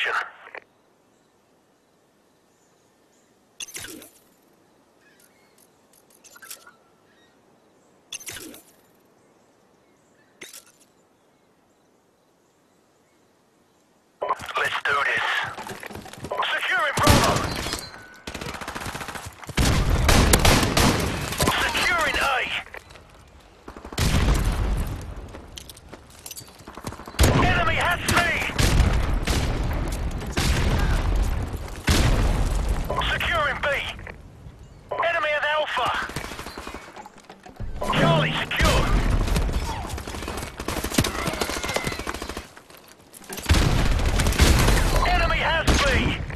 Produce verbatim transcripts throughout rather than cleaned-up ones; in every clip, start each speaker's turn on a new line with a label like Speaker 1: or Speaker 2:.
Speaker 1: Domination. Let's do this. Securing Bravo. Securing A. Enemy has C. Securing B. Enemy at Alpha. Charlie secure. Enemy has B.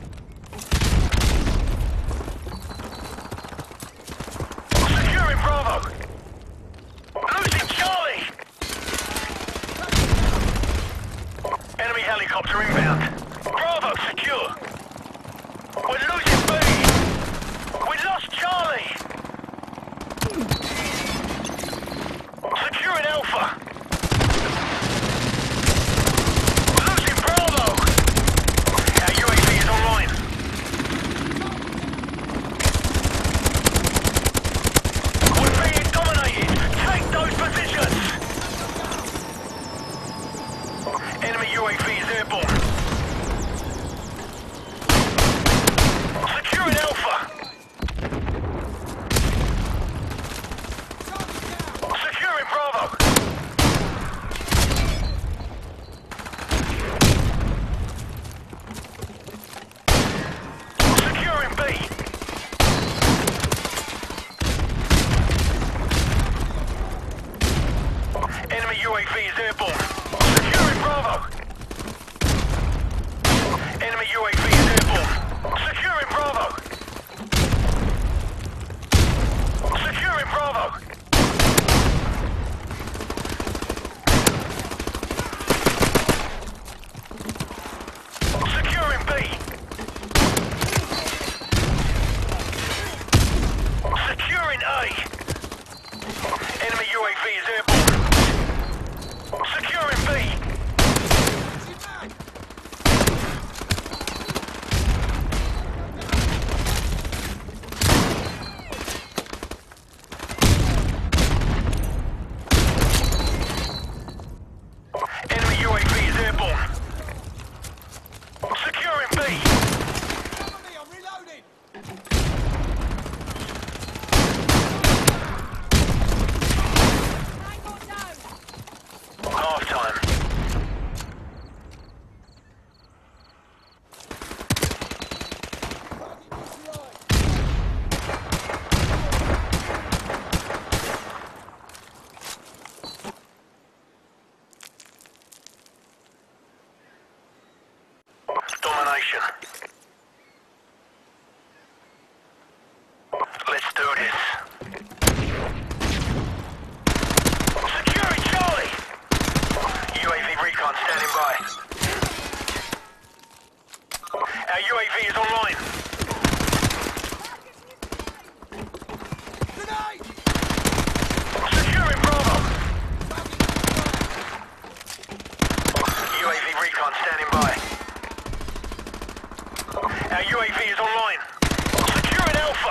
Speaker 1: Securing Bravo. Losing Charlie. Enemy helicopter inbound. Bravo secure. We're losing B. We lost Charlie. Securing Alpha. Losing Bravo. Our U A V is online. We're being dominated. Take those positions. Enemy U A V is airborne. Securing Alpha. Securing Bravo. Securing B. Enemy U A V is airborne. Securing Bravo. Enemy U A V is airborne. Securing Bravo. Securing Bravo. Securing B. Securing A. Enemy U A V is airborne. Securing B. Enemy U A V is airborne. Securing B.
Speaker 2: I'm reloading!
Speaker 1: Half time. Domination. Let's do this. Securing Charlie. U A V recon standing by. Our U A V is online.
Speaker 2: Grenade!
Speaker 1: Securing Bravo. U A V recon standing by. Our U A V is online. Securing Alpha.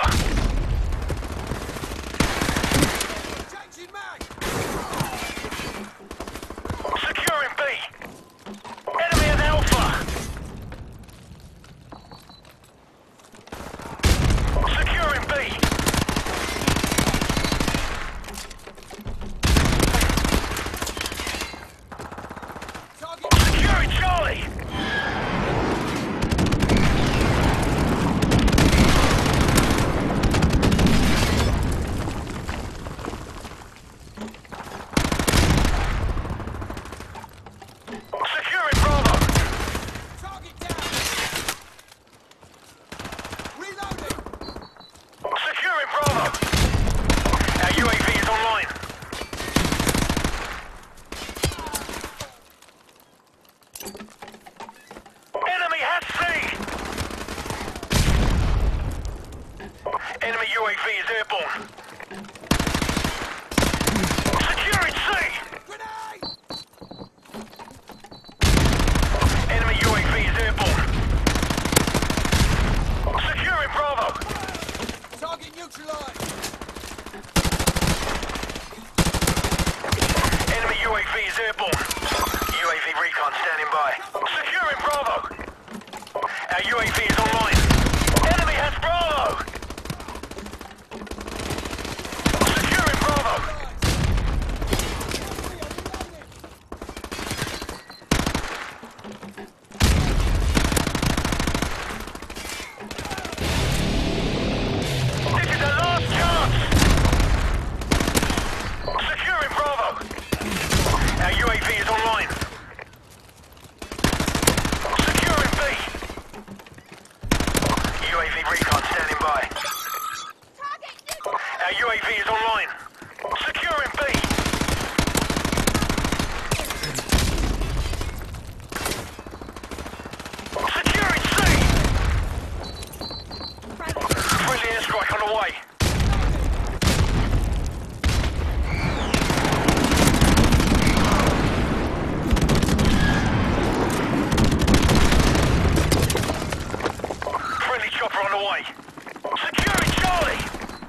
Speaker 2: Changing mag!
Speaker 1: Securing B. Enemy at Alpha. Securing B.
Speaker 2: Target!
Speaker 1: Securing Charlie. Securing Bravo.
Speaker 2: Target down! Reloading!
Speaker 1: Securing Bravo. Our U A V is online. Enemy has C. Enemy U A V is airborne. Securing C.
Speaker 2: Grenade!
Speaker 1: Enemy U A V is airborne. A V is online. Enemy has Bravo! Securing Bravo! This is the last chance! Securing Bravo! Our U A V is online. Securing B! U A V recon standing by. Our U A V is online. Securing B! Securing C! Friendly airstrike on the way. Friendly chopper on the way. Securing Charlie!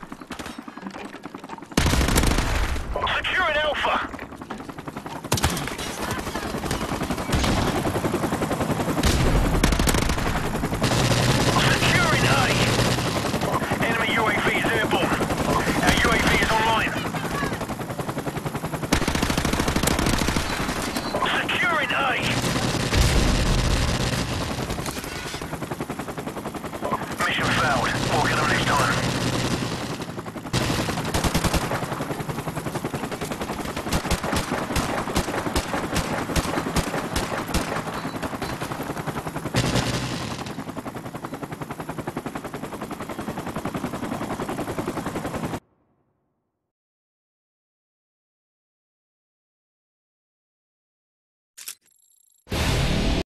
Speaker 1: Securing Alpha! Securing A! Enemy U A V is airborne. Our U A V is online. Securing A! Mission failed. We'll get them next time.